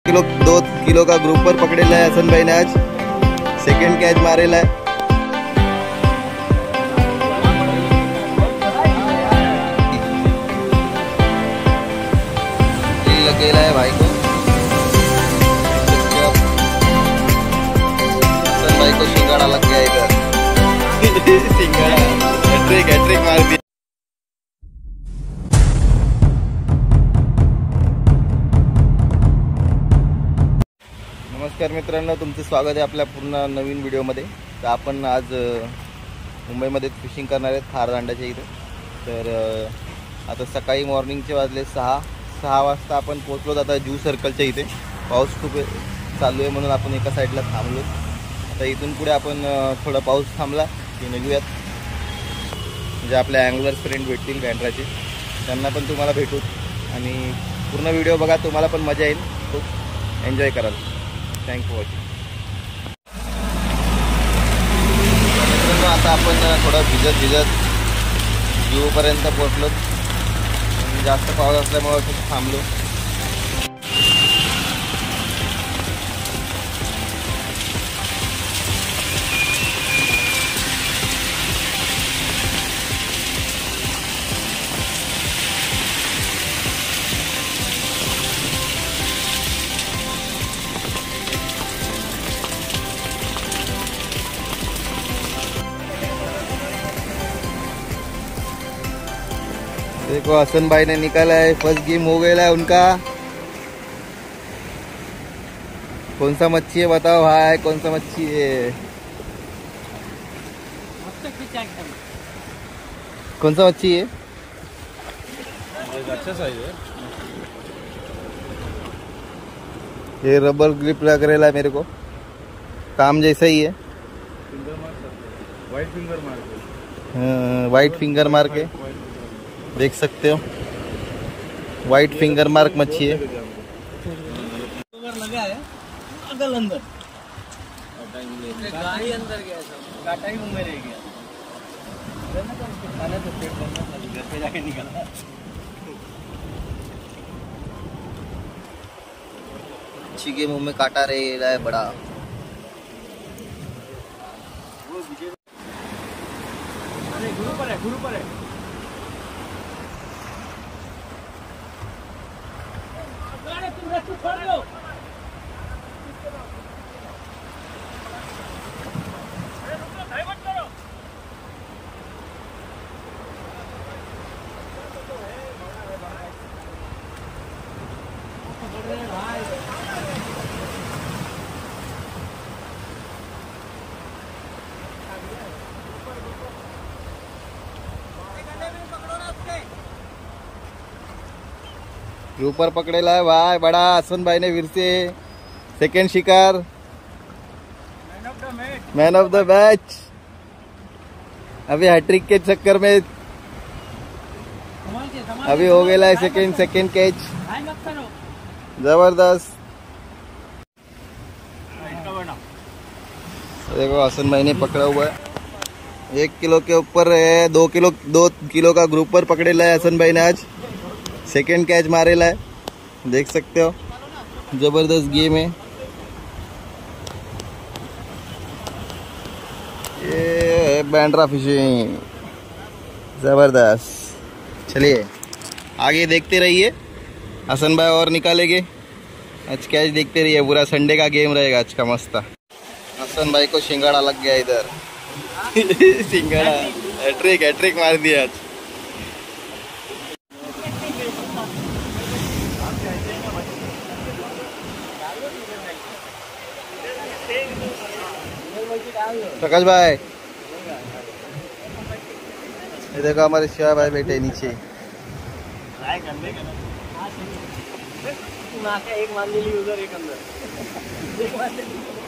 2 kilo का group पर पकड़ेला है हसन भाई ने आज सेकंड कैच मारेला है। लगेला है भाई को, हसन भाई को सिंगाड़ा लग गया इधर। सिंगाड़ा हैट्रिक मार दिया। नमस्कार मित्रांनो, तुमचं स्वागत आहे आपल्या पूर्ण नवीन व्हिडिओमध्ये। तर आपण आज मुंबईमध्ये फिशिंग करणार आहेत खारदांड्याच्या इथे। तर आता सकाळी मॉर्निंगचे वाजले 6 वाजता आपण पोहोचलो आता जू सर्कलच्या इथे। पाऊस खूप चालू आहे म्हणून आपण एका साईडला थांबलो। आता इथून पुढे आपण थोडा पाऊस थांबला की निघूयात, म्हणजे आपले अँगलर्स फ्रेंड भेटतील बँड्राचे, त्यांना पण तुम्हाला भेटू आणि पूर्ण व्हिडिओ बघा, तुम्हाला पण मजा येईल, खूप एन्जॉय कराल। Thank for watching. आता आपण थोडं भिजत जूपर्यंत पोहोचलो, जास्त पाऊस असल्यामुळे खूप थांबलो। देखो हसन भाई ने निकाला है, फर्स्ट गेम हो गया है उनका। कौन सा मच्छी है बताओ भाई, कौन सा मच्छी है? कौन सा मच्छी है? अच्छा साइज है ये, रबर ग्रिप लग रहा है मेरे को, काम जैसा ही है। वाइट फिंगर मार के, वाइट फिंगर मार के देख सकते हो, वाइट फिंगर मार्क मच्छी है। लगा है अगल अंदर, गाड़ी अंदर गया, काटा ही मुंह में रह गया। खाना तो पेट भरना था, घर पे जाके निकला। मच्छी के मुंह में काटा रहा है बड़ा। गुरु पर है। ऊपर पकड़ेला है भाई बड़ा हसन भाई ने, फिर से सेकंड शिकार, मैन ऑफ द मैच। अभी हैट्रिक के चक्कर में अभी हो गया है सेकंड कैच, जबरदस्त। देखो हसन भाई ने पकड़ा हुआ है, 1 किलो के ऊपर है। 2 किलो का ग्रुप पर पकड़ेला है हसन भाई ने आज सेकंड कैच मारेला है, देख सकते हो, जबरदस्त गेम है ये। बैंड्रा फिशिंग जबरदस्त। चलिए आगे देखते रहिए, हसन भाई और निकालेंगे आज कैच, देखते रहिए। पूरा संडे का गेम रहेगा आज का मस्त। हसन भाई को सिंगाड़ा लग गया इधर। सिंगाड़ा हैट्रिक मार दिया आज। प्रकाश भाई, ये देखो हमारे शिवा भाई बैठे नीचे। एक मान ली उधर, एक अंदर।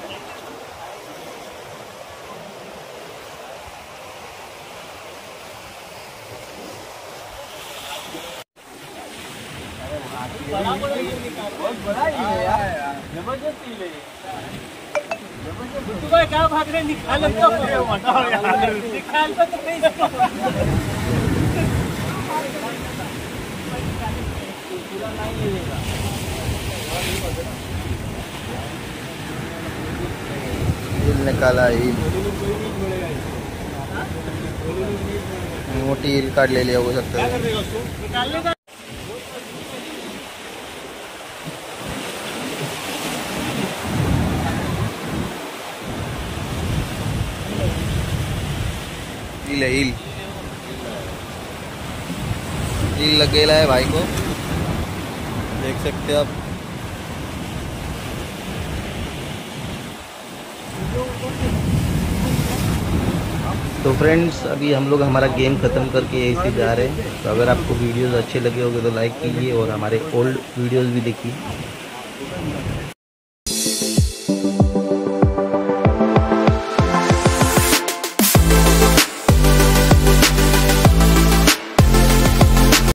बहुत बड़ा ही है यार, जबरदस्त ही है। तू क्या भाग रहे, निकाल तो निकाल तो नहीं। पूरा नहीं लेगा। निकाला ईल मोठी ईल काढलेली आहे बघू शकता. ईल है ईल लगेला है भाई को, देख सकते हैं आप. तो फ्रेंड्स अभी हम लोग हमारा गेम ख़त्म करके यहीं से जा रहे हैं. तो अगर आपको वीडियोस अच्छे लगे होंगे तो लाइक कीजिए और हमारे ओल्ड वीडियोस भी देखिए.